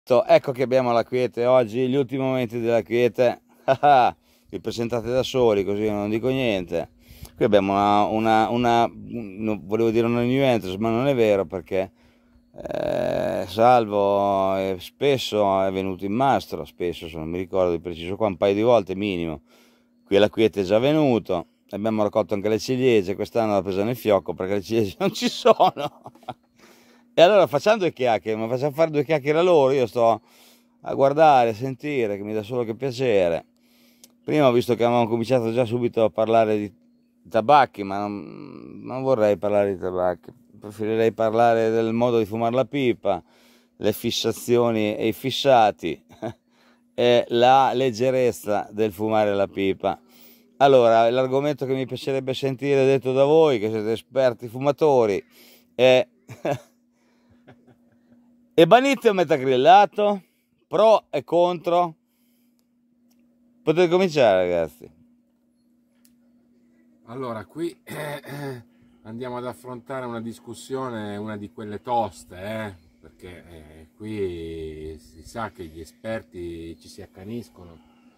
Ecco che abbiamo la quiete oggi, gli ultimi momenti della quiete. Vi presentate da soli, così non dico niente. Qui abbiamo volevo dire una new entrance, ma non è vero perché Salvo spesso è venuto in mastro, spesso, se non mi ricordo di preciso qua, un paio di volte minimo. Qui alla quiete è già venuto, abbiamo raccolto anche le ciliegie, quest'anno l'ha presa nel fiocco perché le ciliegie non ci sono. E allora facciamo due chiacchiere, ma facciamo fare due chiacchiere a loro, io sto a guardare, a sentire, che mi dà solo che piacere. Prima ho visto che avevamo cominciato già subito a parlare di tabacchi, ma non vorrei parlare di tabacchi, preferirei parlare del modo di fumare la pipa, le fissazioni e i fissati e la leggerezza del fumare la pipa. Allora, l'argomento che mi piacerebbe sentire detto da voi, che siete esperti fumatori, è ebanite o metagrillato? Pro e contro? Potete cominciare, ragazzi. Allora, qui andiamo ad affrontare una discussione, una di quelle toste, perché qui si sa che gli esperti ci si accaniscono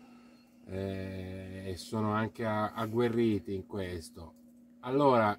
e sono anche agguerriti in questo. Allora,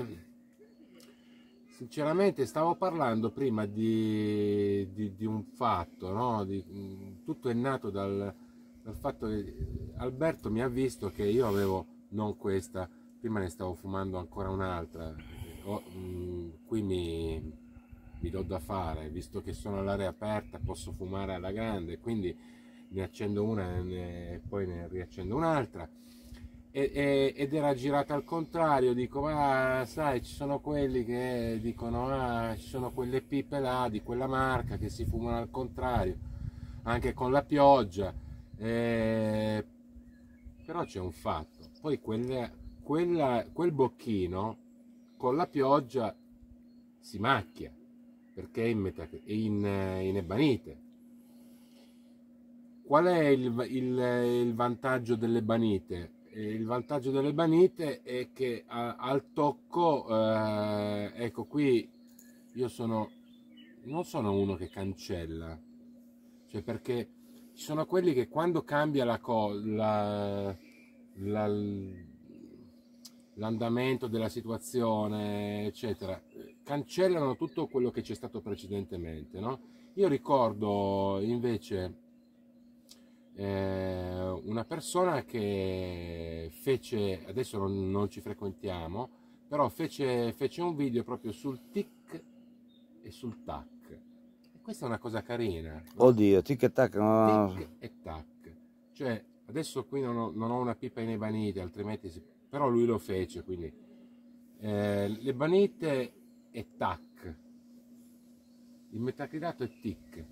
sinceramente stavo parlando prima di un fatto, no? Tutto è nato dal fatto che Alberto mi ha visto che io avevo non questa, prima ne stavo fumando ancora un'altra, qui mi do da fare, visto che sono all'aria aperta posso fumare alla grande, quindi ne accendo una e poi ne riaccendo un'altra. Ed era girata al contrario, dico, ma sai, ci sono quelli che dicono, ah, ci sono quelle pipe là di quella marca che si fumano al contrario, anche con la pioggia. Eh, Però c'è un fatto, poi quel bocchino con la pioggia si macchia perché è in ebanite. Qual è il vantaggio dell'ebanite? Il vantaggio dell'ebanite è che al tocco, ecco qui io non sono uno che cancella, cioè perché ci sono quelli che quando cambia la- l'andamento della situazione, eccetera, cancellano tutto quello che c'è stato precedentemente, no? Io ricordo invece una persona che fece, adesso non ci frequentiamo, però fece un video proprio sul tic e sul tac. E questa è una cosa carina, no? Oddio, tic e tac, Tic e tac. Cioè, adesso qui non ho una pipa in ebanite, altrimenti però lui lo fece, quindi l'ebanite è tac, il metacrilato è tic.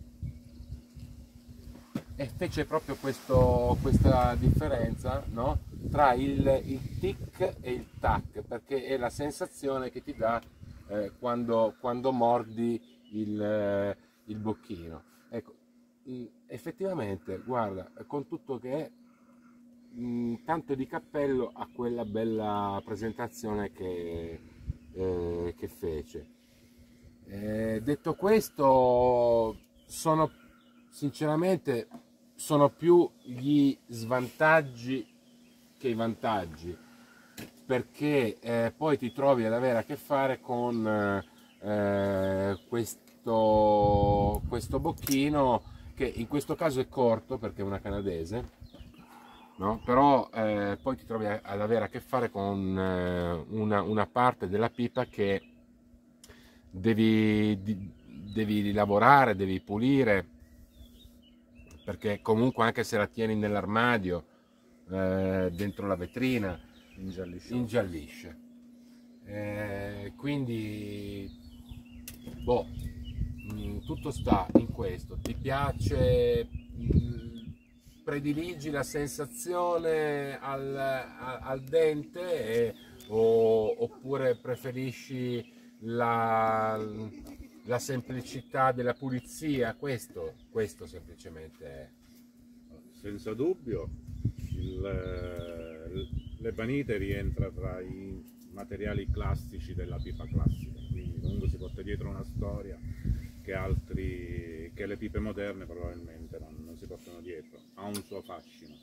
E fece proprio questa differenza, no? Tra il tic e il tac, perché è la sensazione che ti dà quando mordi il bocchino. Ecco, effettivamente, guarda, con tutto che è, tanto di cappello a quella bella presentazione che fece. Detto questo, sinceramente sono più gli svantaggi che i vantaggi, perché poi ti trovi ad avere a che fare con questo bocchino che in questo caso è corto perché è una canadese, no? Però poi ti trovi ad avere a che fare con una parte della pipa che devi lavorare, devi pulire, perché comunque anche se la tieni nell'armadio, dentro la vetrina, ingiallisce. Quindi, boh, tutto sta in questo. Ti piace, prediligi la sensazione al dente oppure preferisci la semplicità della pulizia? Questo semplicemente è. Senza dubbio, l'ebanite rientra tra i materiali classici della pipa classica, quindi comunque si porta dietro una storia che le pipe moderne probabilmente non si portano dietro. Ha un suo fascino.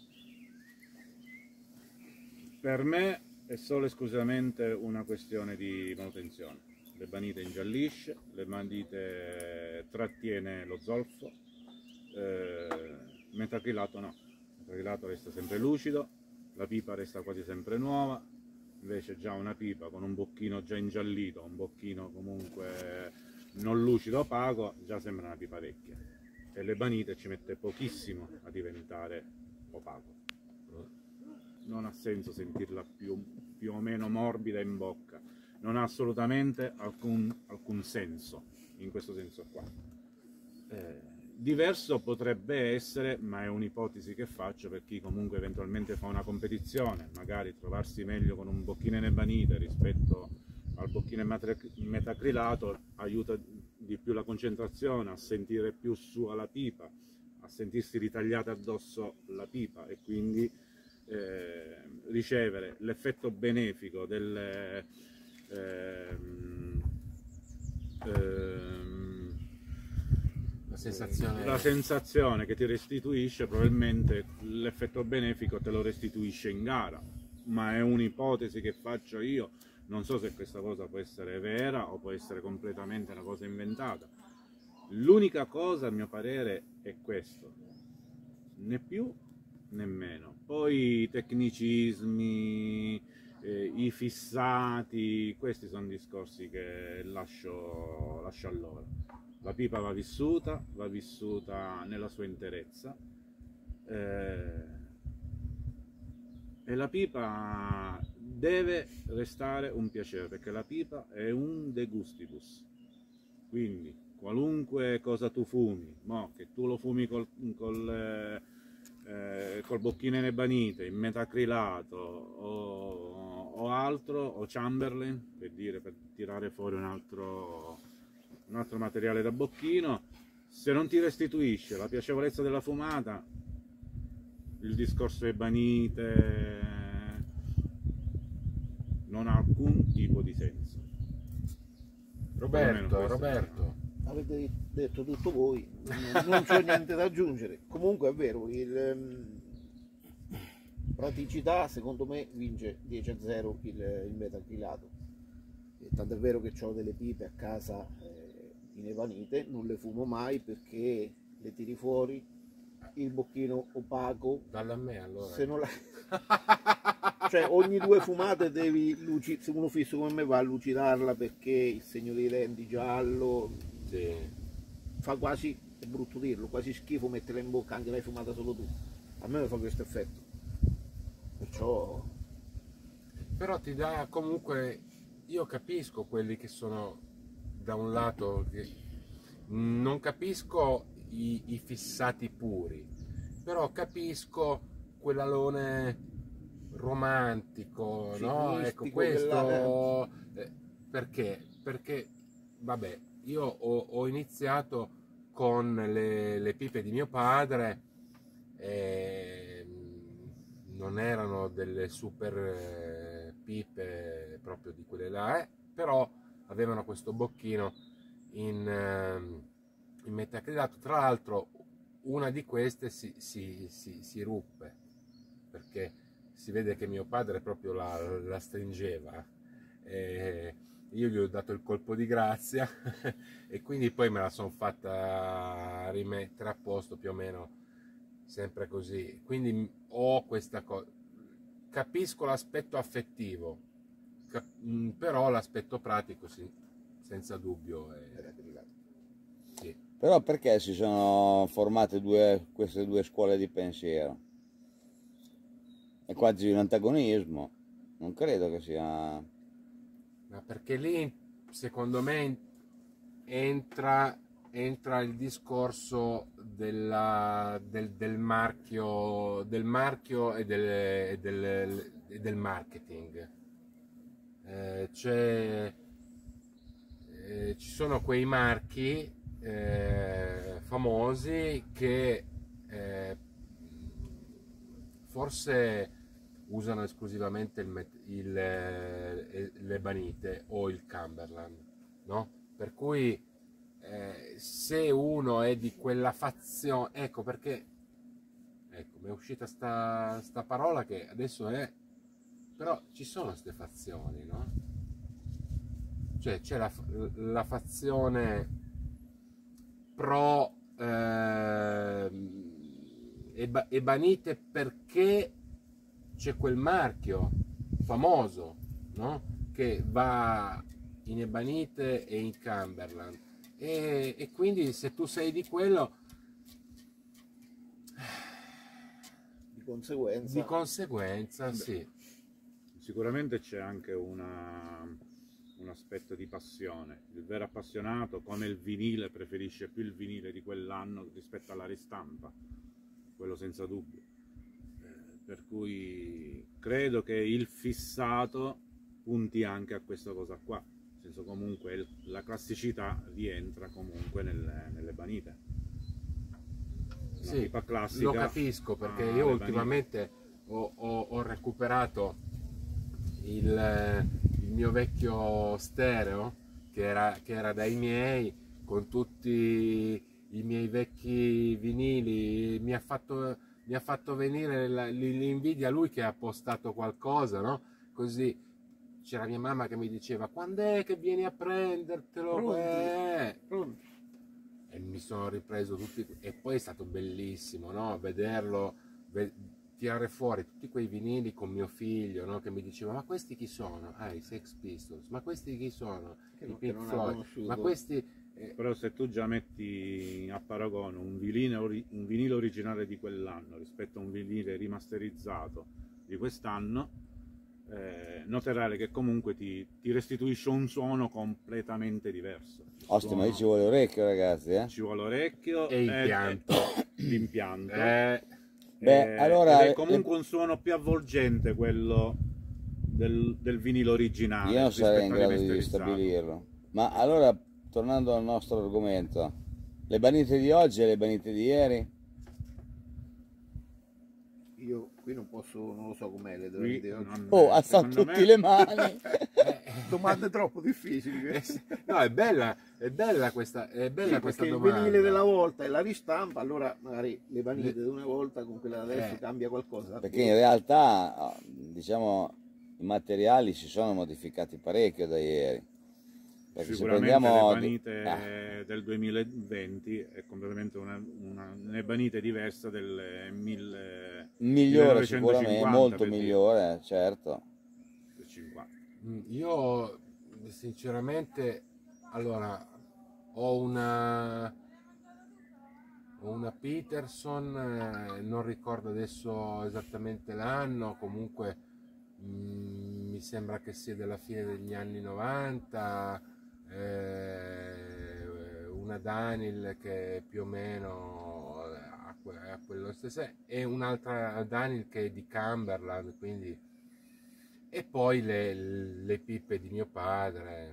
Per me è solo esclusivamente una questione di manutenzione. L'ebanite ingiallisce, l'ebanite trattiene lo zolfo, metacrilato no. Il metacrilato resta sempre lucido, la pipa resta quasi sempre nuova, invece già una pipa con un bocchino già ingiallito, un bocchino comunque non lucido opaco, già sembra una pipa vecchia. E l'ebanite ci mette pochissimo a diventare opaco. Non ha senso sentirla più o meno morbida in bocca, non ha assolutamente alcun senso in questo senso qua. Diverso potrebbe essere, ma è un'ipotesi che faccio per chi comunque eventualmente fa una competizione, magari trovarsi meglio con un bocchino in ebanite rispetto al bocchino in metacrilato aiuta di più la concentrazione, a sentire più su alla pipa, a sentirsi ritagliata addosso la pipa e quindi ricevere l'effetto benefico del la sensazione che ti restituisce, probabilmente l'effetto benefico te lo restituisce in gara, ma è un'ipotesi che faccio io, non so se questa cosa può essere vera o può essere completamente una cosa inventata. L'unica cosa a mio parere è questo, né più né meno. Poi i tecnicismi, i fissati, questi sono discorsi che lascio a loro. La pipa va vissuta nella sua interezza, e la pipa deve restare un piacere, perché la pipa è un de gustibus, quindi qualunque cosa tu fumi, che tu lo fumi col bocchino in ebanite, in metacrilato o altro, o Chamberlain, per tirare fuori un altro materiale da bocchino, se non ti restituisce la piacevolezza della fumata, il discorso ebanite non ha alcun tipo di senso. Roberto, avete detto tutto voi, non c'è niente da aggiungere. Comunque è vero, praticità secondo me vince 10-0 il metacrilato. Tanto è vero che ho delle pipe a casa in ebanite, non le fumo mai perché le tiri fuori, il bocchino opaco. Dalla me allora. Se non la... cioè ogni 2 fumate devi se uno fisso come me va a lucidarla perché il segno dei denti giallo, sì. Fa quasi, è brutto dirlo, quasi schifo metterla in bocca anche l'hai fumata solo tu. A me fa questo effetto, perciò... Però ti dà comunque, io capisco quelli che sono da un lato, non capisco i fissati puri, però capisco quell'alone romantico, no? Ecco questo, perché? Perché, vabbè, io ho iniziato con le pipe di mio padre, non erano delle super pipe proprio di quelle là, però avevano questo bocchino in metacrilato. Tra l'altro una di queste si ruppe perché si vede che mio padre proprio la stringeva, io gli ho dato il colpo di grazia e quindi poi me la sono fatta rimettere a posto più o meno sempre così. Quindi ho questa cosa, capisco l'aspetto affettivo, però l'aspetto pratico sì, senza dubbio sì. Però perché si sono formate queste due scuole di pensiero? È quasi un antagonismo, non credo che sia... Ma perché lì secondo me entra il discorso del marchio e del marketing. Ci sono quei marchi famosi che forse usano esclusivamente l'ebanite o il Cumberland, no? Per cui se uno è di quella fazione, ecco perché, ecco, mi è uscita sta parola che adesso è, però ci sono queste fazioni, no? Cioè c'è la fazione pro Ebanite perché c'è quel marchio famoso, no? Che va in Ebanite e in Cumberland e quindi se tu sei di quello, di conseguenza sì. Sicuramente c'è anche un aspetto di passione. Il vero appassionato, come il vinile, preferisce più il vinile di quell'anno rispetto alla ristampa, quello senza dubbio. Per cui credo che il fissato punti anche a questa cosa qua, nel senso comunque la classicità rientra comunque nelle banite. Una Sì, pipa classica, lo capisco perché io ultimamente ho recuperato il mio vecchio stereo che era dai miei, con tutti i miei vecchi vinili. Mi ha fatto venire l'invidia, lui che ha postato qualcosa, no? Così c'era mia mamma che mi diceva: quando è che vieni a prendertelo? Pronti. E mi sono ripreso tutti, e poi è stato bellissimo, no? Vederlo, tirare fuori tutti quei vinili con mio figlio, no? Che mi diceva: ma questi chi sono? Ah, i Sex Pistols. Ma questi chi sono? I Pink Floyd. Ma questi... Però se tu già metti a paragone un vinile originale di quell'anno rispetto a un vinile rimasterizzato di quest'anno, noterai che comunque ti restituisce un suono completamente diverso. Ostia, ma ci vuole orecchio, ragazzi, eh? Ci vuole orecchio e impianto. L'impianto. Beh, allora... Ed è comunque un suono più avvolgente quello del vinile originale. Io non sarei in grado di stabilirlo. Ma allora, tornando al nostro argomento, le banite di oggi e le banite di ieri? Io qui non lo so com'è le banite oggi. Alzate tutti le mani! Domande troppo difficili. No, è bella questa Perché il domanda. vinile della volta e la ristampa, allora magari le banite di una volta con quella adesso cambia qualcosa. Perché in realtà, diciamo, i materiali si sono modificati parecchio da ieri. Perché sicuramente se prendiamo... le banite del 2020 è completamente un'ebanite diversa del migliore sicuramente, molto per migliore, certo. 50. Io sinceramente, allora, ho una Peterson, non ricordo adesso esattamente l'anno, comunque mi sembra che sia della fine degli anni 90, una Daniel che più o meno ha quello stesso, e un'altra Daniel che è di Cumberland, quindi... E poi le pippe di mio padre.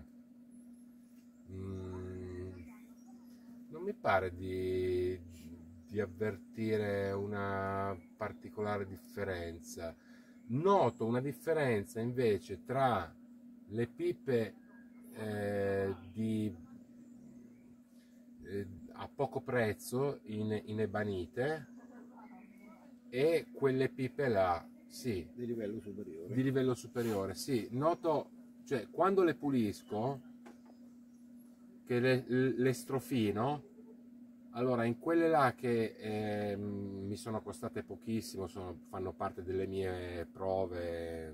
Non mi pare di avvertire una particolare differenza. Noto una differenza invece tra le pipe a poco prezzo in ebanite e quelle pipe là. Sì, di livello superiore. Di livello superiore, sì. Noto, cioè, quando le pulisco, che le strofino, allora in quelle là che mi sono costate pochissimo, fanno parte delle mie prove,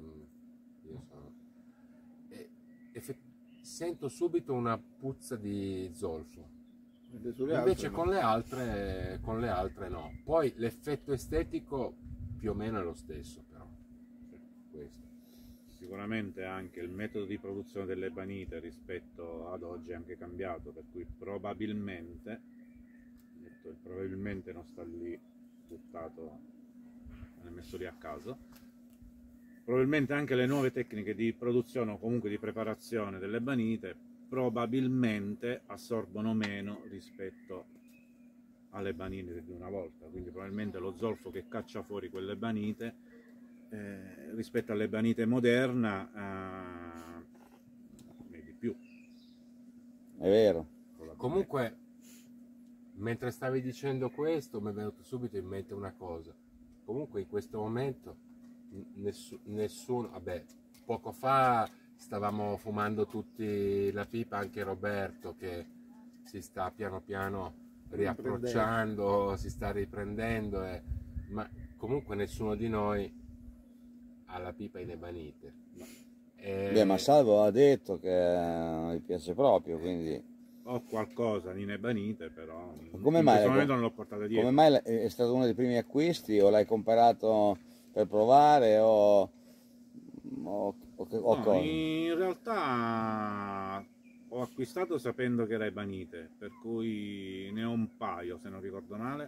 sento subito una puzza di zolfo. Invece con le altre no. Poi l'effetto estetico più o meno è lo stesso, però. Questo. Sicuramente anche il metodo di produzione delle banite rispetto ad oggi è anche cambiato, per cui probabilmente, detto il probabilmente non sta lì buttato, non è messo lì a caso, probabilmente anche le nuove tecniche di produzione o comunque di preparazione delle banite probabilmente assorbono meno rispetto alle banite di una volta, quindi probabilmente lo zolfo che caccia fuori quelle banite rispetto alle banite moderna è di più. È vero. Comunque, mentre stavi dicendo questo, mi è venuto subito in mente una cosa. Comunque in questo momento nessuno, vabbè, poco fa stavamo fumando tutti la pipa, anche Roberto che si sta piano piano riapprocciando, si sta riprendendo, ma comunque nessuno di noi ha la pipa in ebanite. Beh, ma Salvo ha detto che non gli piace proprio, quindi... Ho qualcosa in ebanite, però Come in mai questo momento non l'ho portata dietro. Come mai è stato uno dei primi acquisti o l'hai comprato per provare o No, cosa? in realtà ho acquistato sapendo che era ebanite, per cui ne ho un paio se non ricordo male,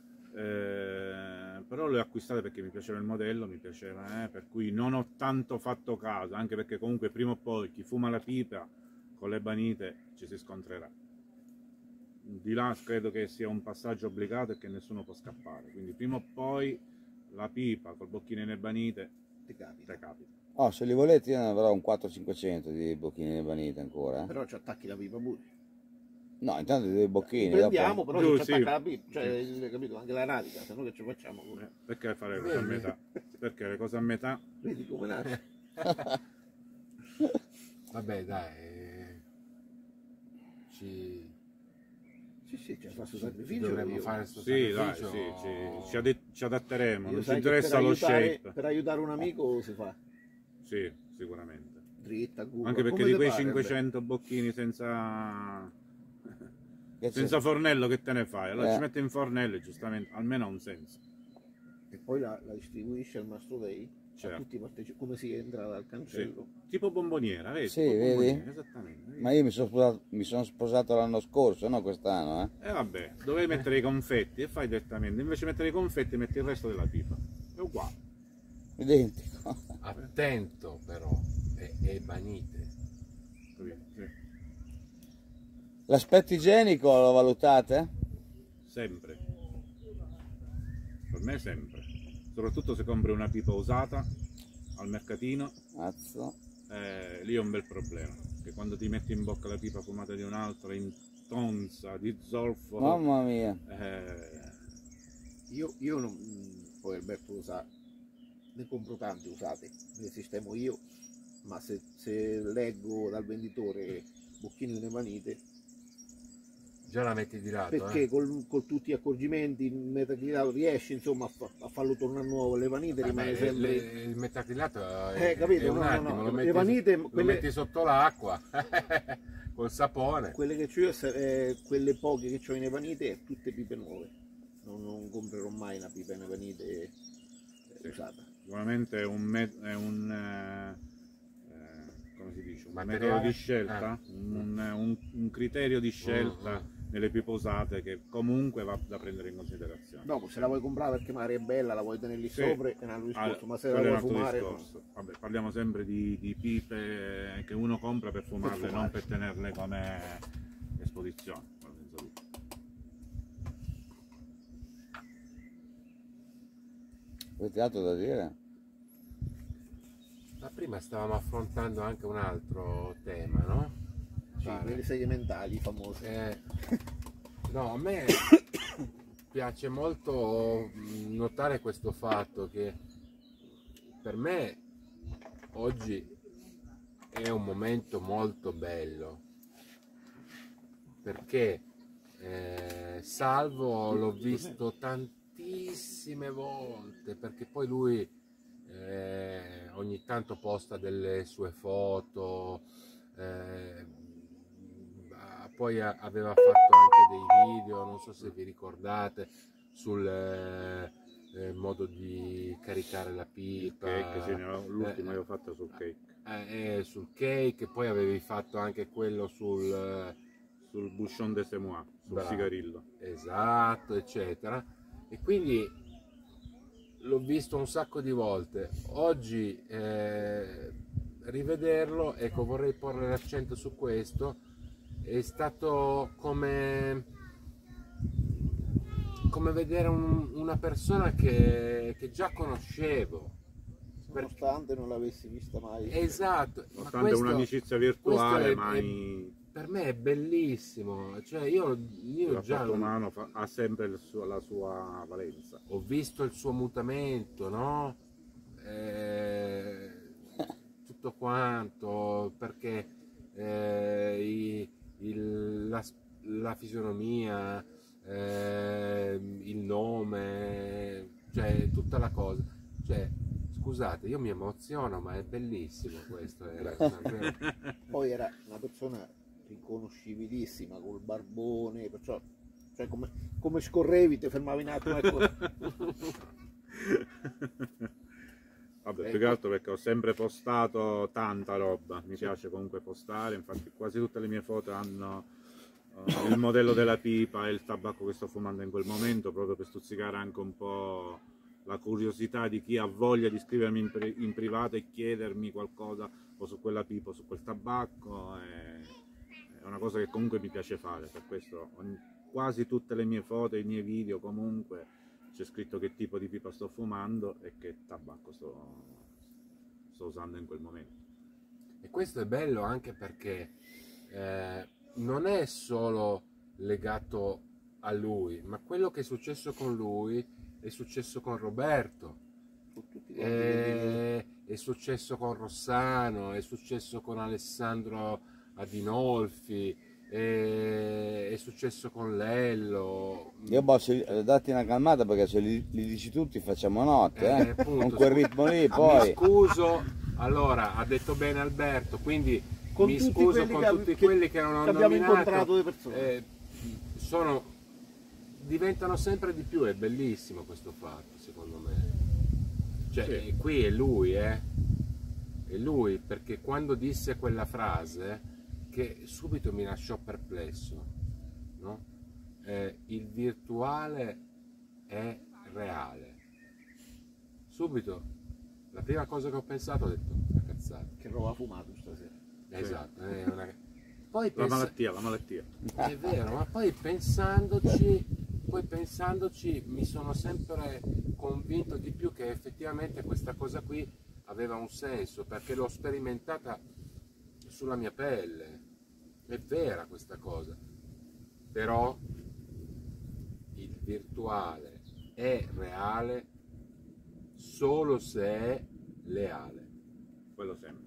però le ho acquistate perché mi piaceva il modello, mi piaceva, per cui non ho tanto fatto caso, anche perché comunque prima o poi chi fuma la pipa con l'ebanite ci si scontrerà. Di là credo che sia un passaggio obbligato e che nessuno può scappare, quindi prima o poi la pipa col bocchino in ebanite Ti capita. te capita. Oh, se li volete io ne avrò un 400-500 di bocchini di banite ancora. Però ci attacchi la pipa pure. No, intanto dei bocchini. Prendiamo, Dopo... però Giù, ci sì. attacca la pipa, cioè, capito? Anche la radica, se no che ci facciamo pure. Perché fare le cose a metà? Perché le cose a metà? Vedi come nasce? Vabbè, dai, ci Sì, c'è fatto sacrificio. dovremmo io. fare questo Sì, dai, sacrificio. sì, ci adatteremo, Io non ci sai che interessa lo shape. per aiutare un amico si fa Sì, sicuramente. dritta, curva. Anche perché come di te quei pare, 500 bocchini senza Che c'è? senza fornello che te ne fai? Allora Eh. ci metti in fornello e giustamente, almeno ha un senso. E poi la distribuisce al Mastro Day Certo. a tutti i partecipanti, come si entra dal cancello. Tipo bomboniera, vedi? Sì, Tipo vedi? bomboniera, esattamente. Ma io mi sono sposato l'anno scorso, no quest'anno, eh? E vabbè, dovevi mettere i confetti e fai direttamente, invece di mettere i confetti metti il resto della pipa. È uguale. Identico. Attento però, è ebanite. Capito? Sì. L'aspetto igienico lo valutate? Sempre. Per me sempre. Soprattutto se compri una pipa usata al mercatino, Mazzo. lì è un bel problema. Che quando ti metti in bocca la pipa fumata di un'altra, intonsa, di zolfo, Mamma mia. Io non, poi Alberto lo sa, ne compro tante usate, ne sistemo io, ma se leggo dal venditore bocchini in ebanite, Già la metti di lato, perché con tutti gli accorgimenti il metacrilato riesce insomma a farlo tornare nuovo, l'ebanite rimane sempre... il metacrilato è, capito? è un No, attimo, no, lo le metti, ebanite, lo quelle- metti sotto l'acqua col sapone. Quelle che ho io, quelle poche che ho in ebanite, tutte pipe nuove. Non comprerò mai una pipa in ebanite usata. sicuramente è come si dice, un Materiale? metodo di scelta, un criterio di scelta nelle pipe usate che comunque va da prendere in considerazione. Dopo, se la vuoi comprare perché magari è bella, la vuoi tenere lì Sì. sopra, è un altro discorso, ma se la quello è vuoi un altro fumare... no. discorso. Vabbè, parliamo sempre di pipe che uno compra per fumarle, non per tenerle come esposizione. Senza dubbio. Avete altro da dire? Ma prima stavamo affrontando anche un altro tema, no? Sì, quelle seghe mentali famose. No, a me piace molto notare questo fatto che per me oggi è un momento molto bello perché Salvo l'ho visto tantissime volte perché poi lui ogni tanto posta delle sue foto, poi aveva fatto anche dei video, non so se vi ricordate, sul modo di caricare la pipa, Cake, sì, l'ultimo io ho fatto sul cake. sul cake, poi avevi fatto anche quello sul Bouchon de Semois, sul bravo, sigarillo. esatto, eccetera, e quindi l'ho visto un sacco di volte. Oggi rivederlo, ecco, vorrei porre l'accento su questo. È stato come vedere una persona che già conoscevo. Nonostante non l'avessi vista mai. Esatto. Ma Nonostante un'amicizia virtuale, questo è- mai... per me è bellissimo, cioè io Il già rapporto umano ha sempre la sua valenza. ho visto il suo mutamento, no? Tutto quanto, perché la fisionomia, il nome, cioè tutta la cosa. Cioè, scusate, io mi emoziono, ma è bellissimo questo. Poi era una persona riconoscibilissima, col barbone, perciò cioè come scorrevi, ti fermavi un attimo, ecco. Vabbè, più che altro perché ho sempre postato tanta roba, mi piace comunque postare, infatti quasi tutte le mie foto hanno il modello della pipa e il tabacco che sto fumando in quel momento, proprio per stuzzicare anche un po' la curiosità di chi ha voglia di scrivermi in privato e chiedermi qualcosa o su quella pipa o su quel tabacco. È una cosa che comunque mi piace fare, per questo quasi tutte le mie foto e i miei video comunque c'è scritto che tipo di pipa sto fumando e che tabacco sto usando in quel momento. E questo è bello anche perché non è solo legato a lui, ma quello che è successo con lui è successo con Roberto, è successo con Rossano, è successo con Alessandro Adinolfi, è successo con Lello. Io posso darti una calmata perché se li dici tutti facciamo notte, Appunto, con quel ritmo lì mi poi. scuso, allora ha detto bene Alberto, quindi Con mi tutti scuso quelli con che- tutti che- quelli che non ho che abbiamo nominato, incontrato le persone. Diventano sempre di più, è bellissimo questo fatto secondo me. Cioè, Sì. qui è lui, è lui, perché quando disse quella frase che subito mi lasciò perplesso, no? Il virtuale è reale. Subito, la prima cosa che ho pensato ho detto, una cazzata. Che roba fumato stasera. Esatto, è una... Poi La malattia. è vero, ma poi pensandoci mi sono sempre convinto di più che effettivamente questa cosa qui aveva un senso, perché l'ho sperimentata sulla mia pelle. È vera questa cosa. Però il virtuale è reale solo se è leale. Quello sempre.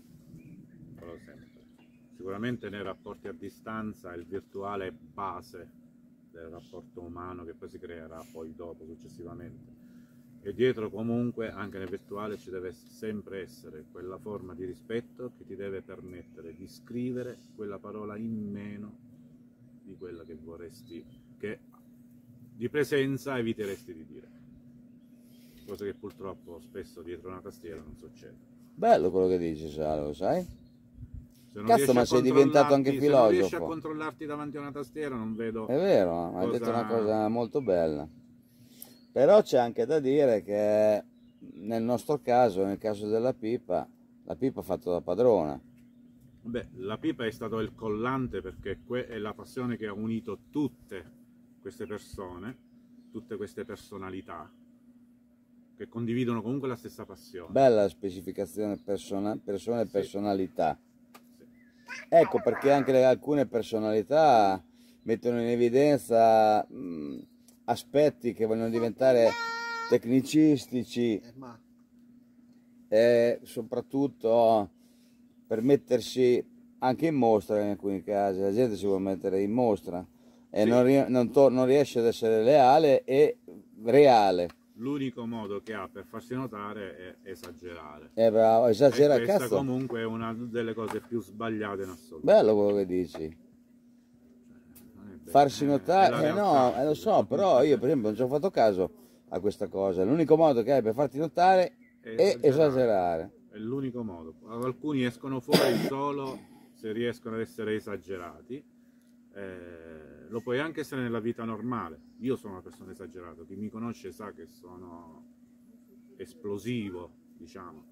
Sicuramente nei rapporti a distanza il virtuale è base del rapporto umano che poi si creerà poi dopo, successivamente. E dietro comunque, anche nel virtuale, ci deve sempre essere quella forma di rispetto che ti deve permettere di scrivere quella parola in meno di quella che vorresti, che di presenza eviteresti di dire. Cosa che purtroppo spesso dietro una tastiera non succede. Bello quello che dici, Salo, sai? Se non Cazzo, riesci ma a sei diventato anche controllarti- Se non riesci a filosofo. controllarti davanti a una tastiera non vedo È vero, hai detto una cosa... cosa molto bella. Però c'è anche da dire che nel nostro caso, nel caso della pipa, la pipa è fatta da padrona. Beh, la pipa è stato il collante perché è la passione che ha unito tutte queste persone, tutte queste personalità che condividono comunque la stessa passione. Bella la specificazione persone e Sì. personalità. Sì. Ecco perché anche alcune personalità mettono in evidenza aspetti che vogliono diventare tecnicistici Ma e soprattutto per mettersi anche in mostra in alcuni casi. La gente si vuole mettere in mostra e Sì. non riesce ad essere leale e reale. L'unico modo che ha per farsi notare è esagerare. Bravo, E esagera, questa cazzo. comunque è una delle cose più sbagliate in assoluto. Bello quello che dici. Non è bello. Farsi È la notare, no, realtà. lo so, però io per esempio non ci ho fatto caso a questa cosa. L'unico modo che hai per farti notare è esagerare. È l'unico modo. Alcuni escono fuori solo se riescono ad essere esagerati. Lo puoi anche essere nella vita normale. Io sono una persona esagerata, chi mi conosce sa che sono esplosivo, diciamo.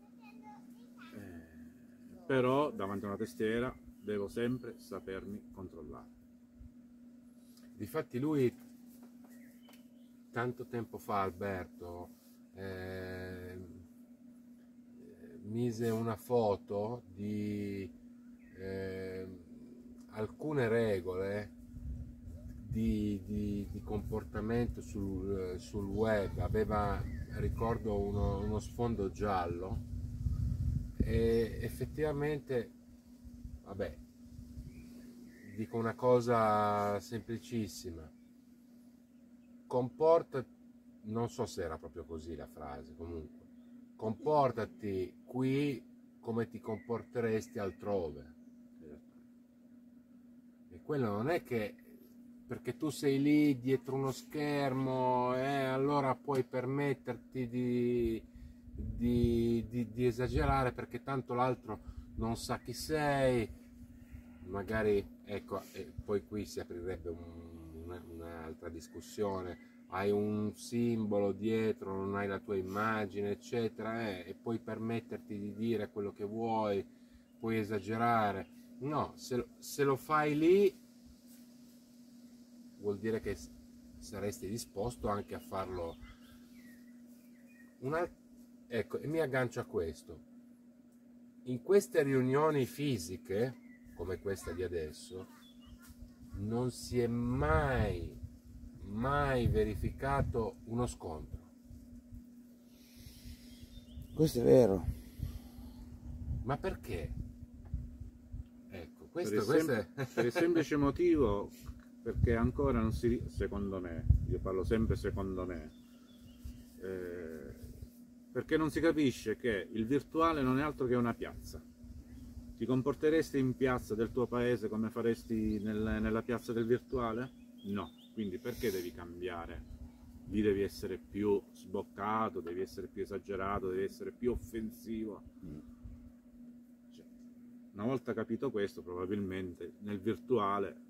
Però davanti a una tastiera devo sempre sapermi controllare. Difatti lui tanto tempo fa, Alberto, mise una foto di alcune regole di comportamento sul web, aveva, ricordo, uno sfondo giallo, e effettivamente, vabbè, dico una cosa semplicissima: non so se era proprio così la frase, comunque, comportati qui come ti comporteresti altrove. E quello non è che perché tu sei lì dietro uno schermo allora puoi permetterti di esagerare, perché tanto l'altro non sa chi sei, magari, ecco, e poi qui si aprirebbe un'altra discussione. Hai un simbolo dietro, non hai la tua immagine, eccetera, e puoi permetterti di dire quello che vuoi, puoi esagerare. No, se lo fai lì, vuol dire che saresti disposto anche a farlo. Ecco, e mi aggancio a questo. In queste riunioni fisiche, come questa di adesso, non si è mai verificato uno scontro. Questo è vero. Ma perché? Ecco, Per il è... semplice motivo, perché ancora non si, secondo me, io parlo sempre secondo me, perché non si capisce che il virtuale non è altro che una piazza. Ti comporteresti in piazza del tuo paese come faresti nella piazza del virtuale? No. Quindi perché devi cambiare? Lì devi essere più sboccato, devi essere più esagerato, devi essere più offensivo. Cioè, una volta capito questo, probabilmente nel virtuale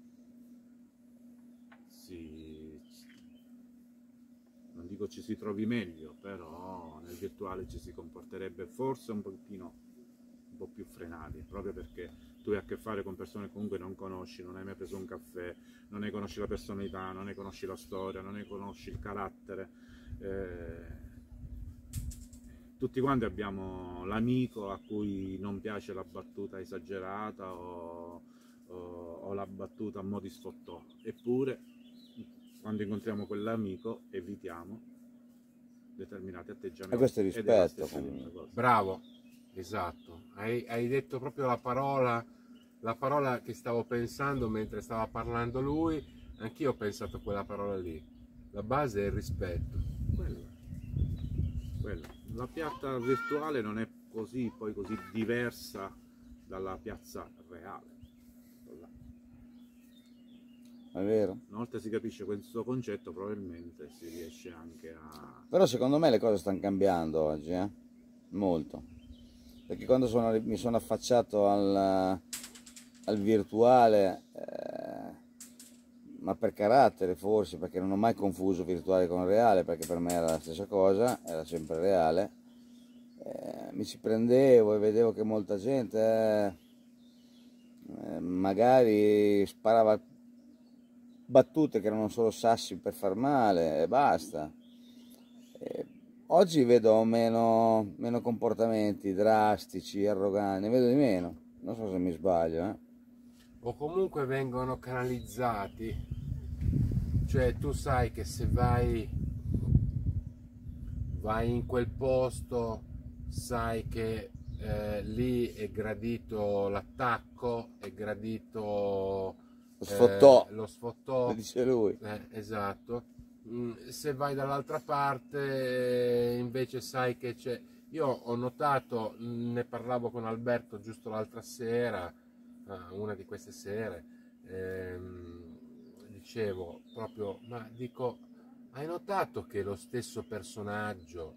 non dico ci si trovi meglio, però nel virtuale ci si comporterebbe forse un po' più frenati, proprio perché tu hai a che fare con persone che comunque non conosci, non hai mai preso un caffè, non ne conosci la personalità, non ne conosci la storia, non ne conosci il carattere. Tutti quanti abbiamo l'amico a cui non piace la battuta esagerata o la battuta a mo' di sfottò, eppure quando incontriamo quell'amico evitiamo determinati atteggiamenti. E questo è rispetto. Bravo, esatto, hai detto proprio la parola che stavo pensando mentre stava parlando lui. Anch'io ho pensato a quella parola lì. La base è il rispetto. Quello. La piazza virtuale non è così diversa dalla piazza reale. È vero. Una volta si capisce questo concetto, probabilmente si riesce anche a... Però secondo me le cose stanno cambiando oggi, molto. Perché quando mi sono affacciato al virtuale, ma per carattere forse, perché non ho mai confuso virtuale con reale, perché per me era la stessa cosa, era sempre reale, mi ci prendevo e vedevo che molta gente magari sparava battute che erano solo sassi per far male e basta. Oggi vedo meno comportamenti drastici, arroganti, ne vedo di meno, non so se mi sbaglio. O comunque vengono canalizzati, cioè tu sai che se vai in quel posto, sai che lì è gradito l'attacco, è gradito lo sfottò, lo dice lui. Esatto. Se vai dall'altra parte invece sai che c'è. Io ho notato, ne parlavo con Alberto giusto l'altra sera, una di queste sere, dicevo proprio, ma dico, hai notato che lo stesso personaggio,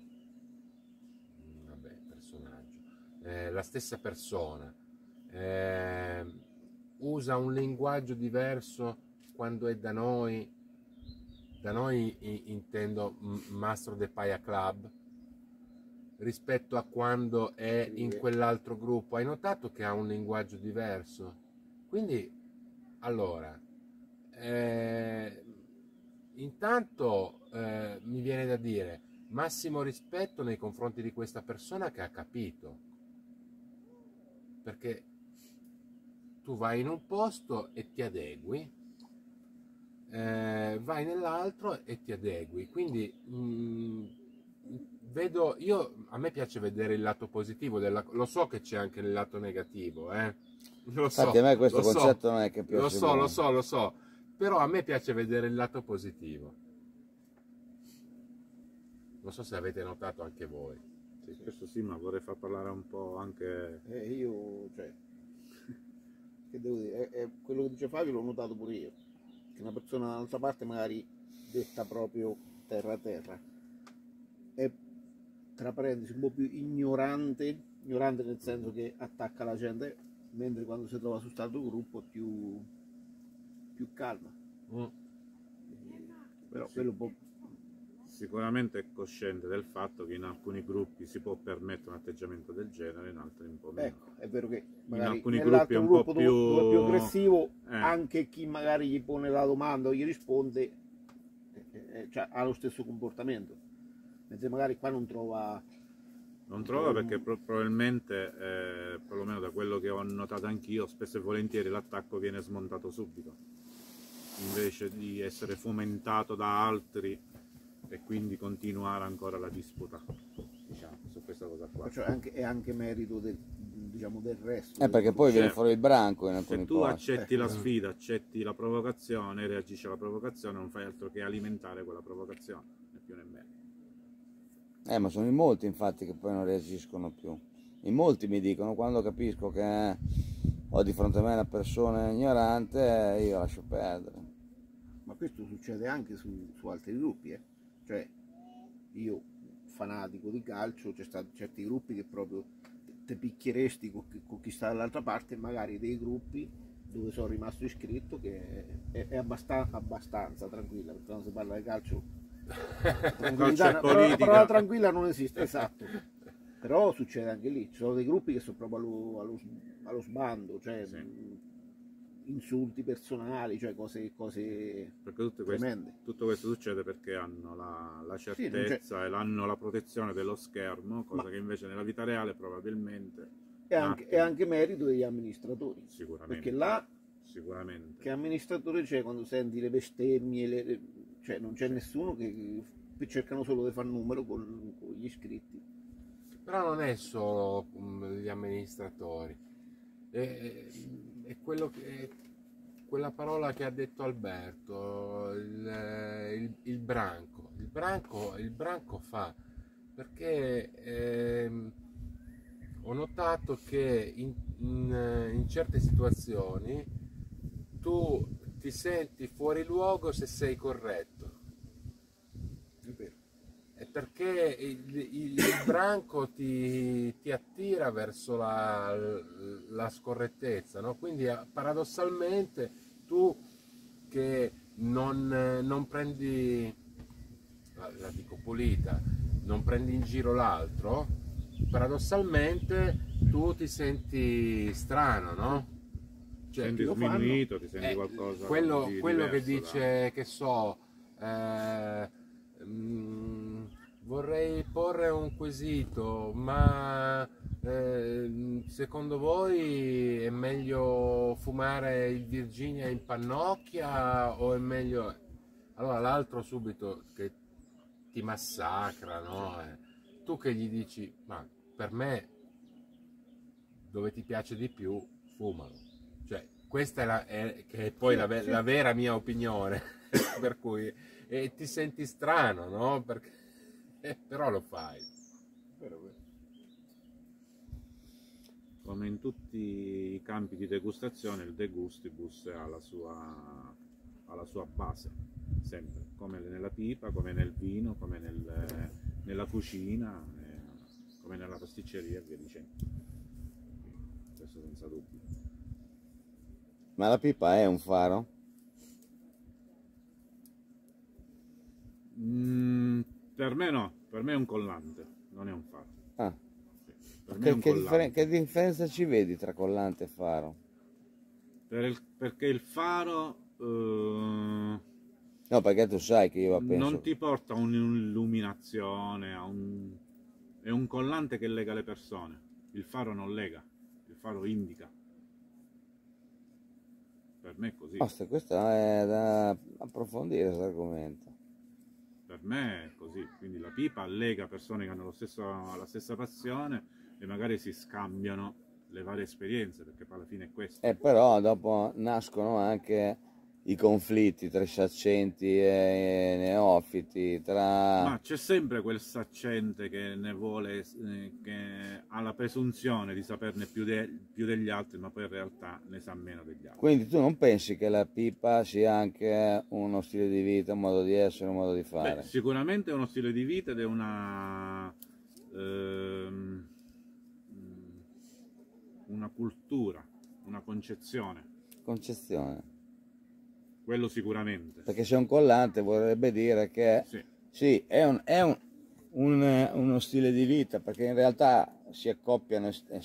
la stessa persona usa un linguaggio diverso quando è da noi intendo Mastro de Paia Club, rispetto a quando è in quell'altro gruppo? Hai notato che ha un linguaggio diverso? Quindi, allora, intanto mi viene da dire massimo rispetto nei confronti di questa persona che ha capito, perché tu vai in un posto e ti adegui, vai nell'altro e ti adegui. Quindi vedo, a me piace vedere il lato positivo lo so che c'è anche il lato negativo, lo so, Infatti a me questo lo so, concetto non è che piace lo molto. so, però a me piace vedere il lato positivo. Non so se avete notato anche voi. Sì, questo sì, ma vorrei far parlare un po' anche... Io, cioè, che devo dire, è quello che dice Fabio l'ho notato pure io, che una persona dall'altra parte magari detta proprio terra a terra è, tra parentesi, un po' più ignorante nel senso che attacca la gente, mentre quando si trova su stato gruppo è più calma. Però Sì. quello può... Sicuramente è cosciente del fatto che in alcuni gruppi si può permettere un atteggiamento del genere, in altri un po' meno. Ecco, è vero che magari alcuni nell'altro gruppi è un po' gruppo dove è più aggressivo, eh. anche chi magari gli pone la domanda o gli risponde cioè, ha lo stesso comportamento, mentre magari qua non trova perché probabilmente, perlomeno da quello che ho notato anch'io, spesso e volentieri l'attacco viene smontato subito, invece di essere fomentato da altri e quindi continuare ancora la disputa, diciamo, su questa cosa qua. cioè è anche merito diciamo, del resto. Perché poi viene Cioè, fuori il branco in se alcuni tu posti. accetti la sfida, accetti la provocazione, reagisci alla provocazione, non fai altro che alimentare quella provocazione, né più né meno. Ma sono in molti infatti che poi non reagiscono più. In molti mi dicono, quando capisco che ho di fronte a me una persona ignorante, io lascio perdere. Ma questo succede anche su altri gruppi, cioè io fanatico di calcio, c'è stato certi gruppi che proprio te picchieresti con chi sta dall'altra parte, magari dei gruppi dove sono rimasto iscritto che è abbastanza tranquilla, perché quando si parla di calcio tranquillità, però la parola tranquilla non esiste, esatto. Però succede anche lì, ci sono dei gruppi che sono proprio allo sbando, cioè sì, insulti personali, cioè cose tremende. Tutto questo succede perché hanno la certezza sì, e hanno la protezione dello schermo, cosa che invece nella vita reale probabilmente è anche merito degli amministratori, sicuramente, perché là sicuramente. Che amministratore c'è quando senti le bestemmie, cioè non c'è sì, nessuno che cercano solo di fare numero con gli iscritti. Però non è solo gli amministratori, è quello che, quella parola che ha detto Alberto, il branco. Il branco fa, perché ho notato che in certe situazioni tu ti senti fuori luogo se sei corretto. È vero. È perché il branco ti attira verso la scorrettezza, no? Quindi paradossalmente tu che non prendi, la dico pulita, non prendi in giro l'altro, paradossalmente tu ti senti strano, no? Cioè, senti sminuito, ti senti qualcosa quello di che diverso, dice, che so, vorrei porre un quesito, ma secondo voi è meglio fumare il Virginia in pannocchia o è meglio... Allora l'altro subito che ti massacra, no? Tu che gli dici, ma per me dove ti piace di più, fumalo. Cioè, questa che è poi la vera mia opinione, per cui ti senti strano, no? Perché, però lo fai. Come in tutti i campi di degustazione, il degustibus ha la sua base, sempre, come nella pipa, come nel vino, come nella cucina, come nella pasticceria e via dicendo. Questo senza dubbio. Ma la pipa è un faro? Per me no, per me è un collante, non è un faro. Ah. Sì, che differenza ci vedi tra collante e faro? Perché il faro... no, perché tu sai che io penso... non ti porta a un'illuminazione, è un collante che lega le persone. Il faro non lega, il faro indica. Per me è così. Basta, questo è da approfondire questo argomento. Per me è così. Quindi la pipa lega persone che hanno la stessa passione e magari si scambiano le varie esperienze, perché poi alla fine è questo. Però dopo nascono anche i conflitti tra i saccenti e i neofiti, Ma c'è sempre quel saccente che ne vuole, che ha la presunzione di saperne più degli altri, ma poi in realtà ne sa meno degli altri. Quindi tu non pensi che la pipa sia anche uno stile di vita, un modo di essere, un modo di fare? Beh, sicuramente è uno stile di vita ed è una cultura, una concezione, Concezione. quello sicuramente. Perché se è un collante vorrebbe dire che Sì. sì, è uno stile di vita, perché in realtà si accoppiano,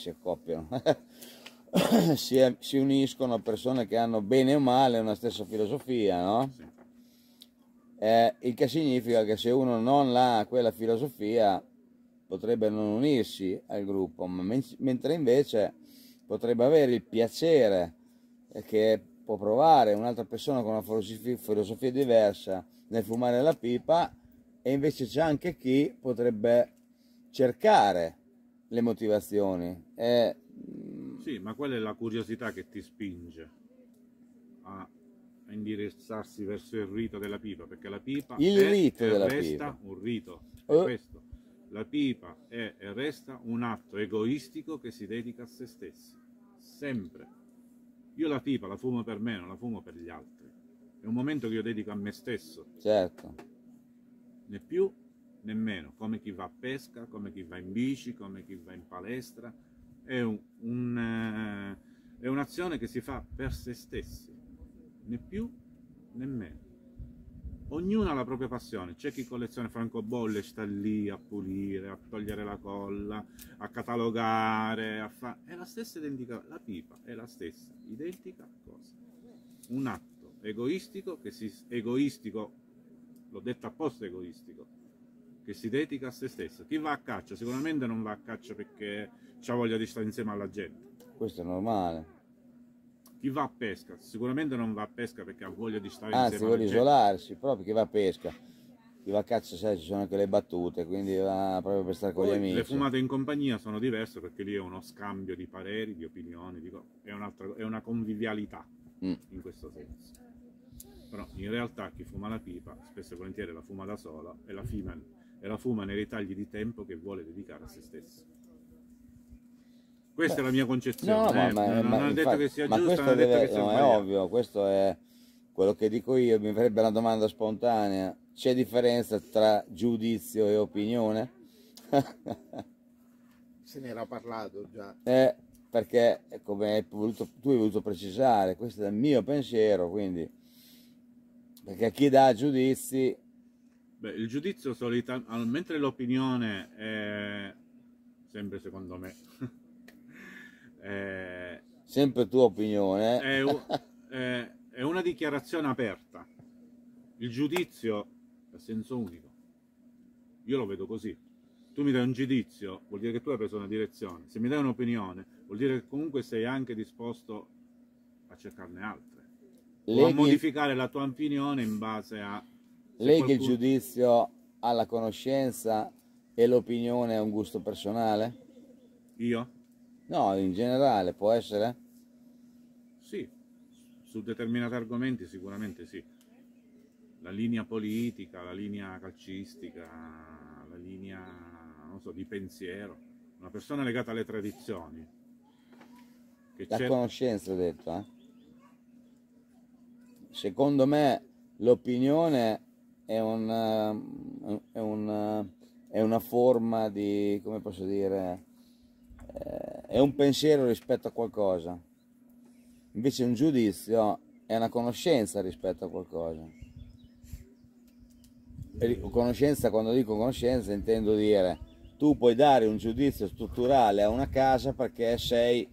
si uniscono persone che hanno bene o male una stessa filosofia, no? Sì. Il che significa che se uno non ha quella filosofia potrebbe non unirsi al gruppo, mentre invece potrebbe avere il piacere che può provare un'altra persona con una filosofia diversa nel fumare la pipa, e invece c'è anche chi potrebbe cercare le motivazioni. Sì, ma quella è la curiosità che ti spinge a indirizzarsi verso il rito della pipa, perché la pipa Il è rito e della resta pipa. un rito. È questo. La pipa è e resta un atto egoistico che si dedica a se stessi. Sempre. Io la pipa la fumo per me, non la fumo per gli altri. È un momento che io dedico a me stesso. Certo. Né più né meno. Come chi va a pesca, come chi va in bici, come chi va in palestra. È un'azione che si fa per se stessi. Né più né meno. Ognuno ha la propria passione. C'è chi colleziona francobolle, sta lì a pulire, a togliere la colla, a catalogare, è la stessa identica, la pipa è la stessa identica cosa. Un atto egoistico egoistico, l'ho detto apposta egoistico, che si dedica a se stesso. Chi va a caccia sicuramente non va a caccia perché ha voglia di stare insieme alla gente. Questo è normale. Chi va a pesca sicuramente non va a pesca perché ha voglia di stare Anzi, insieme alla vuole gente. isolarsi, proprio chi va a pesca. Chi va a caccia, sai, ci sono anche le battute, quindi va proprio per stare con gli Poi amici. le fumate in compagnia sono diverse perché lì è uno scambio di pareri, di opinioni, è una convivialità in questo senso. Però in realtà chi fuma la pipa spesso e volentieri la fuma da sola e la fuma nei ritagli di tempo che vuole dedicare a se stesso. Questa è la mia concezione. Non è detto che sia giusta, non è detto che sia no, è sbagliata. ovvio, questo è quello che dico io. Mi verrebbe una domanda spontanea: c'è differenza tra giudizio e opinione? Se ne era parlato già. Perché come tu hai voluto precisare, questo è il mio pensiero, quindi perché chi dà giudizi. Beh, il giudizio mentre l'opinione è sempre secondo me Sempre tua opinione. è una dichiarazione aperta. Il giudizio è a senso unico. Io lo vedo così. Tu mi dai un giudizio, vuol dire che tu hai preso una direzione. Se mi dai un'opinione, vuol dire che comunque sei anche disposto a cercarne altre. O a modificare la tua opinione in base a... Leghi il giudizio alla conoscenza e l'opinione a un gusto personale? Io? No, in generale, può essere? Sì, su determinati argomenti sicuramente sì. La linea politica, la linea calcistica, la linea, non so, di pensiero. Una persona legata alle tradizioni. La conoscenza, ho detto, Secondo me l'opinione è una forma di, come posso dire, è un pensiero rispetto a qualcosa. Invece un giudizio è una conoscenza rispetto a qualcosa. E conoscenza, quando dico conoscenza intendo dire, tu puoi dare un giudizio strutturale a una casa perché sei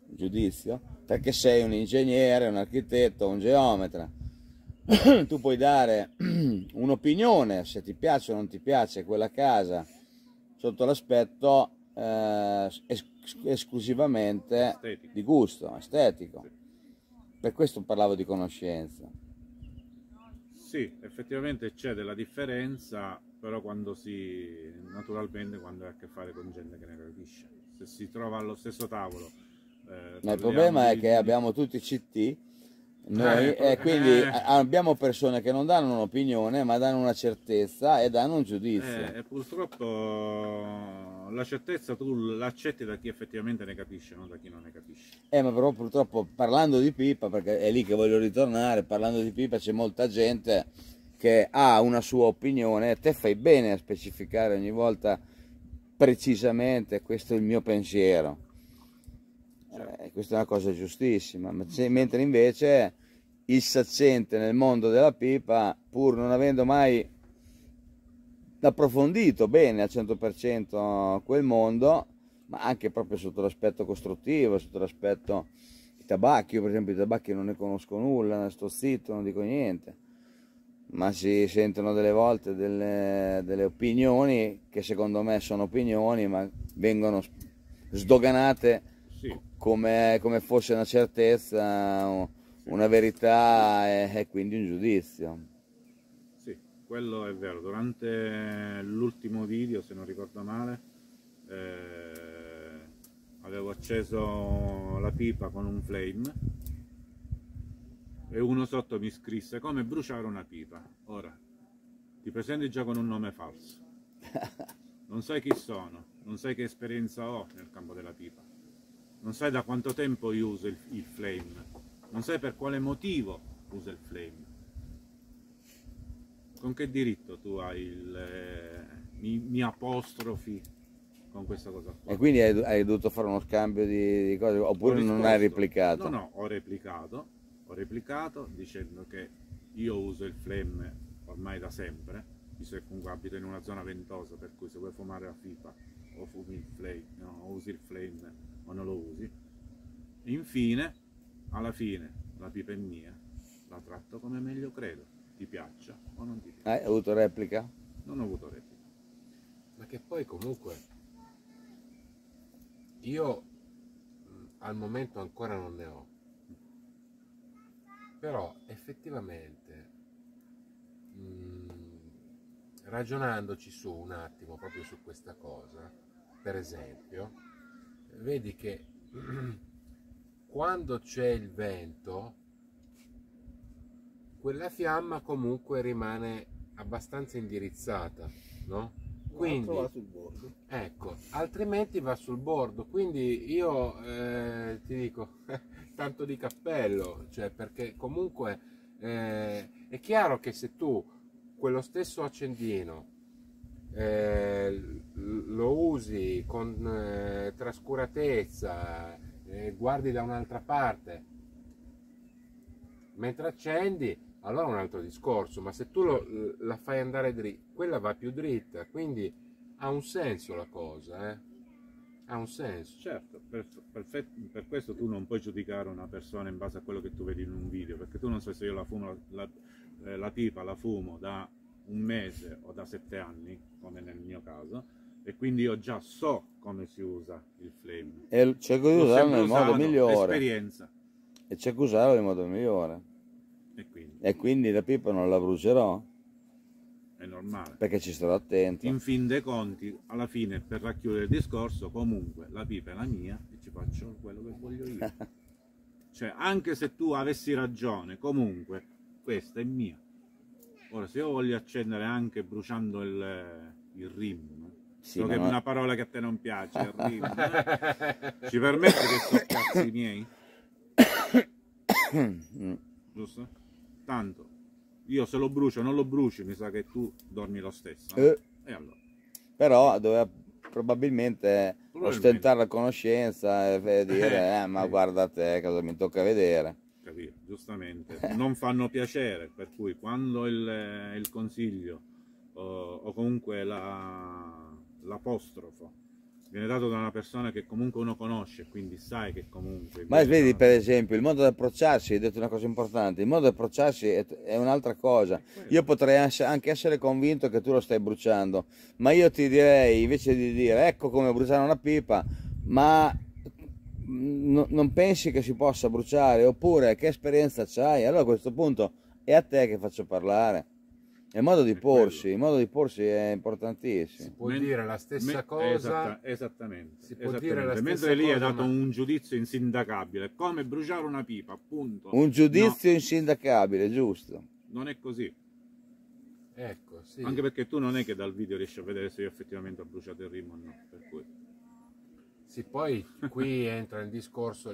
un ingegnere, un architetto, un geometra. Tu puoi dare un'opinione se ti piace o non ti piace quella casa sotto l'aspetto esclusivamente estetico. di gusto, estetico. Per questo parlavo di conoscenza. Sì, effettivamente c'è della differenza, però naturalmente quando hai a che fare con gente che ne capisce. Se si trova allo stesso tavolo, Ma il problema è che abbiamo tutti CT, noi, e quindi abbiamo persone che non danno un'opinione, ma danno una certezza e danno un giudizio. E purtroppo la certezza tu l'accetti da chi effettivamente ne capisce, non da chi non ne capisce. Ma però purtroppo, parlando di pipa, perché è lì che voglio ritornare, parlando di pipa c'è molta gente che ha una sua opinione, te fai bene a specificare ogni volta precisamente questo è il mio pensiero. Questa è una cosa giustissima, mentre invece il saccente nel mondo della pipa, pur non avendo mai approfondito bene al 100% quel mondo, ma anche proprio sotto l'aspetto costruttivo, sotto l'aspetto i tabacchi, io per esempio i tabacchi non ne conosco nulla, sto zitto, non dico niente, ma si sentono delle volte delle opinioni che secondo me sono opinioni, ma vengono sdoganate come fosse una certezza, una verità e quindi un giudizio. Sì, quello è vero. Durante l'ultimo video, se non ricordo male, avevo acceso la pipa con un flame e uno sotto mi scrisse come bruciare una pipa. Ora, ti presenti già con un nome falso, non sai chi sono, non sai che esperienza ho nel campo della pipa, non sai da quanto tempo io uso il flame, non sai per quale motivo uso il flame. Con che diritto tu mi apostrofi con questa cosa qua? E quindi hai dovuto fare uno scambio di cose, oppure non hai replicato? No, ho replicato dicendo che io uso il flame ormai da sempre, visto che comunque abito in una zona ventosa, per cui se vuoi fumare la pipa o fumi il flame, no, o usi il flame o non lo usi. Infine, alla fine, la pipa è mia, la tratto come meglio credo, ti piaccia o non ti piaccia. Hai avuto replica? Non ho avuto replica. Ma che poi comunque io al momento ancora non ne ho, però effettivamente ragionandoci su un attimo proprio su questa cosa, per esempio, vedi che quando c'è il vento quella fiamma comunque rimane abbastanza indirizzata, no? Quindi va sul bordo. ecco, altrimenti va sul bordo, quindi io ti dico tanto di cappello, cioè perché comunque è chiaro che se tu quello stesso accendino lo usi con trascuratezza, guardi da un'altra parte mentre accendi, allora è un altro discorso, ma se tu la fai andare dritta, quella va più dritta, quindi ha un senso la cosa, ha un senso. Certo, per questo tu non puoi giudicare una persona in base a quello che tu vedi in un video, perché tu non sai se io la fumo, la pipa la fumo da un mese o da 7 anni, come nel mio caso, e quindi io già so come si usa il flame. E cerco di usarlo nel modo migliore. Esperienza. E cerco di usarlo nel modo migliore. E quindi la pipa non la brucerò? È normale. Perché ci starò attento. In fin dei conti, alla fine, per racchiudere il discorso, comunque la pipa è la mia e ci faccio quello che voglio io. Cioè, anche se tu avessi ragione, comunque, questa è mia. Ora, se io voglio accendere anche bruciando il rim, sì, so che è una parola che a te non piace, il rim, ci permetti che sono cazzi miei? Giusto? Tanto, io se lo brucio o non lo bruci, mi sa che tu dormi lo stesso. E allora? Però doveva probabilmente ostentare la conoscenza e dire ma guarda te cosa mi tocca vedere. Capito? Giustamente, non fanno piacere, per cui quando il consiglio o comunque l'apostrofo viene dato da una persona che comunque uno conosce, quindi sai che comunque... Ma vedi, per esempio, il modo di approcciarsi, hai detto una cosa importante, il modo di approcciarsi è un'altra cosa. Io potrei anche essere convinto che tu lo stai bruciando, ma io ti direi, invece di dire ecco come bruciare una pipa, ma non pensi che si possa bruciare, oppure che esperienza c'hai? Allora a questo punto è a te che faccio parlare. Il modo di porsi, il modo di porsi è Si importantissimo. può dire la stessa cosa. Esattamente. Si può dire la Mentre stessa lì hai cosa, dato ma- un giudizio insindacabile, come bruciare una pipa, appunto. Un giudizio No, insindacabile, giusto? non è così. Ecco, sì. Anche perché tu non è che dal video riesci a vedere se io effettivamente ho bruciato il rimo o no. Per cui. Sì, poi qui entra nel discorso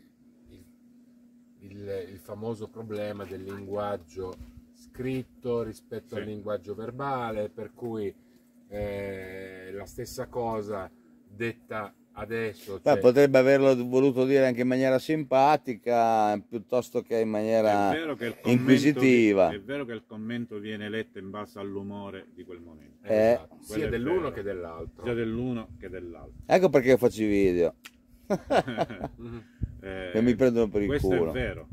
il famoso problema del linguaggio scritto rispetto Sì. al linguaggio verbale, per cui la stessa cosa detta adesso, Beh, cioè, potrebbe averlo voluto dire anche in maniera simpatica, piuttosto che in maniera È vero che il commento, inquisitiva. è vero che il commento viene letto in base all'umore di quel momento, esatto, quello sia è dell'uno vero. che dell'altro. sia dell'uno che dell'altro. Ecco perché io faccio i video, Mhm. che mi prendono per il Questo culo. è vero.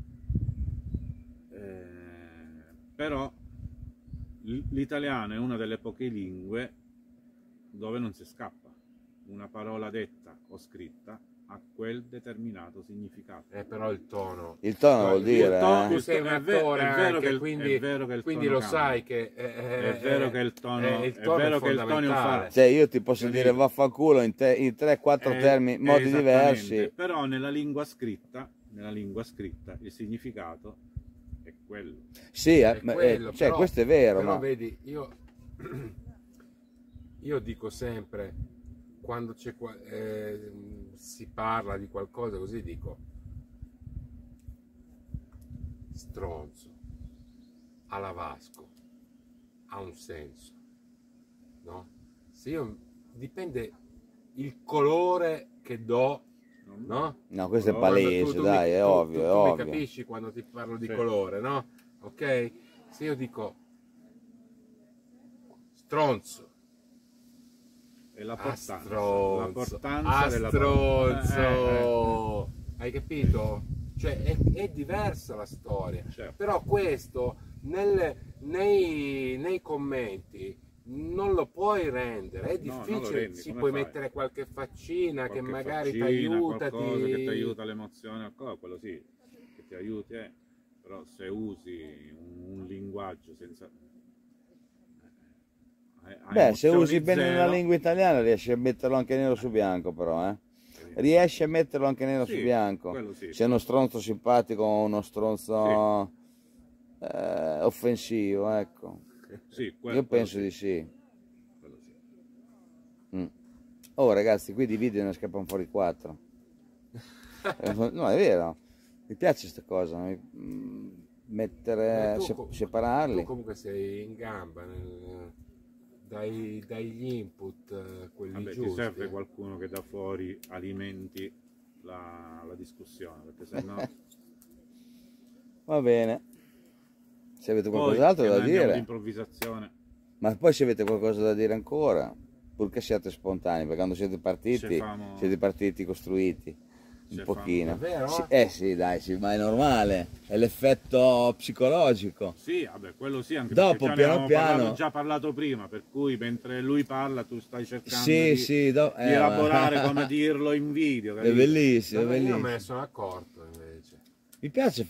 Però l'italiano è una delle poche lingue dove non si scappa. Una parola detta o scritta ha quel determinato significato. Però il tono. Il tono vuol dire, Tu eh? sei un È vero attore che anche, il- quindi, è vero che il quindi tono lo cambia. sai che È vero che il tono il è tono vero è che il tono è un fondamentale. fatto. Cioè io ti posso Capito? dire vaffanculo in 3-4 termini, modi Esattamente. diversi. Però nella lingua scritta il significato è quello. Sì, È quello, cioè però- questo è vero, però ma vedi, io dico sempre, quando si parla di qualcosa così, dico stronzo, alla Vasco, ha un senso, no? Se io, dipende il colore che do, no? no, questo è Quando palese, dai, è ovvio, è tu mi ovvio. capisci quando ti parlo di Sì. colore, no? Ok? Se io dico stronzo, È la a portanza, la stronzo, portanza a della stronzo, hai capito? Cioè è diversa la storia, Certo. però questo nei commenti non lo puoi rendere, è No, non lo difficile, rendi, si come puoi fai? mettere qualche faccina che Qualche magari ti faccina, aiuta, qualcosa che ti aiuta l'emozione, quello sì, che ti aiuti, però se usi un linguaggio senza... hai Beh, se emozioni usi bene la zero, lingua italiana riesci a metterlo anche nero su bianco, però, eh? Riesci a metterlo anche nero Sì, su bianco. quello sì. Se è uno stronzo simpatico o uno stronzo offensivo, ecco. Sì, Io penso quello di sì. quello sì. Mm. Oh ragazzi, qui di video ne scappano fuori 4. No, è vero. Mi piace questa cosa, mettere, separarli. Tu comunque sei in gamba dagli input quelli Vabbè, giusti. ti serve qualcuno che da fuori alimenti la discussione, perché se no... Va bene. Se avete Poi, qualcos'altro che da noi andiamo dire, d'improvvisazione, ma poi se avete qualcosa da dire ancora, purché siate spontanei, perché quando siete partiti costruiti un pochino. È vero? Sì, dai, sì, ma è normale, è l'effetto psicologico. sì, vabbè, quello sì, anche Dopo, perché già ne piano avevamo piano. già parlato prima, per cui mentre lui parla tu stai cercando Sì, di, sì, di elaborare come dirlo in video, È capito? bellissimo, è Io me bellissimo. ne sono accorto invece. Mi piace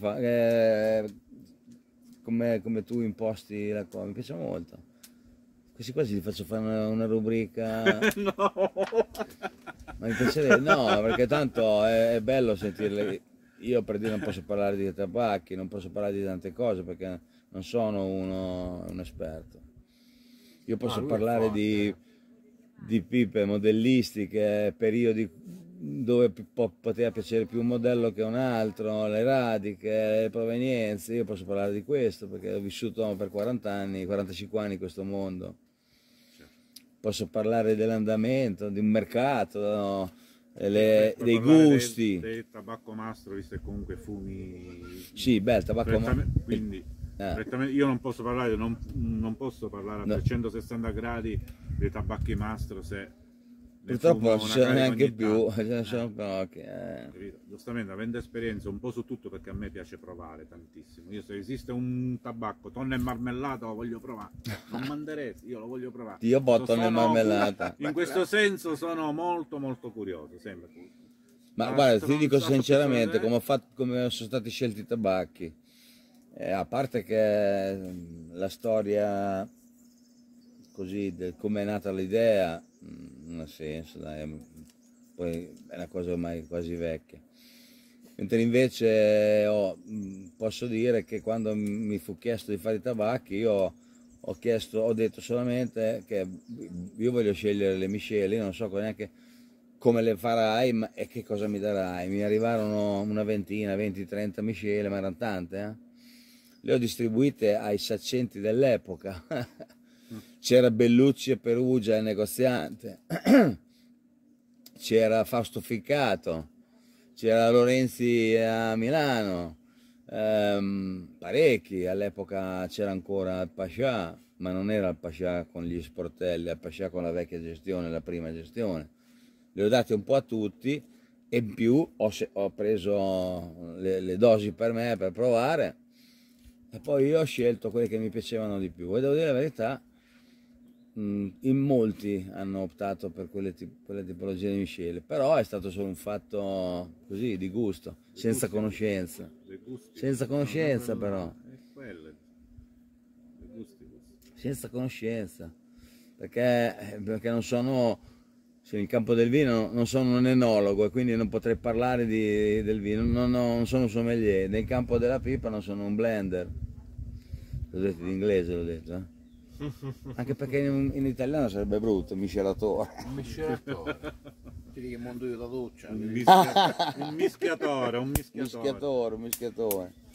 come tu imposti la cosa, mi piace molto. Quasi quasi ti faccio fare una rubrica, No! ma mi piacerebbe, no, perché tanto è bello sentirle. Io per dire non posso parlare di tabacchi, non posso parlare di tante cose perché non sono un esperto. Io posso lui è parlare forte. di pipe modellistiche, periodi dove poteva piacere più un modello che un altro, le radiche, le provenienze. Io posso parlare di questo perché ho vissuto per 40 anni, 45 anni in questo mondo. Posso parlare dell'andamento, di un mercato, dei gusti. Del tabacco mastro, visto che comunque fumi... Sì, beh, il tabacco Quindi prettamente, io non posso parlare, non posso parlare a 360 gradi dei tabacchi mastro se... ne purtroppo fumo non ci una sono carica neanche ogni più, tanto. ce ne sono pochi. Capito? Giustamente, avendo esperienza un po' su tutto, perché a me piace provare tantissimo. Io se esiste un tabacco tonno e marmellata lo voglio provare, non manderete, io lo voglio provare. Io botto nel marmellata. In questo senso sono molto curioso, sempre. Ma La guarda, ti dico stronzata sinceramente, per- come sono stati scelti i tabacchi. A parte che la storia così, come è nata l'idea, non ha senso, dai, poi è una cosa ormai quasi vecchia. Mentre invece posso dire che quando mi fu chiesto di fare i tabacchi, io ho detto solamente che io voglio scegliere le miscele, io non so neanche come le farai e che cosa mi darai. Mi arrivarono una ventina, 20-30 miscele, ma erano tante, eh? Le ho distribuite ai saccenti dell'epoca. C'era Bellucci e Perugia, il negoziante, c'era Fausto Ficcato, c'era Lorenzi a Milano, parecchi, all'epoca c'era ancora il Pascià, ma non era il Pascià con gli sportelli, il Pascià con la vecchia gestione, la prima gestione. Le ho date un po' a tutti e in più ho preso le dosi per me per provare e poi io ho scelto quelle che mi piacevano di più e devo dire la verità, in molti hanno optato per quelle tipologie di miscele, però è stato solo un fatto così di gusto, senza conoscenza. dei gusti. Senza conoscenza, No, però. È quelle. Dei gusti. Senza conoscenza, perché non sono, se nel campo del vino non sono un enologo e quindi non potrei parlare del vino, non sono un sommelier, nel campo della pipa non sono un blender, l'ho detto in inglese, l'ho detto, eh? Anche perché in italiano sarebbe brutto, miscelatore. Un miscelatore. Ti dico che monto io da doccia. Un mischiatore, un mischiatore. Un mischiatore.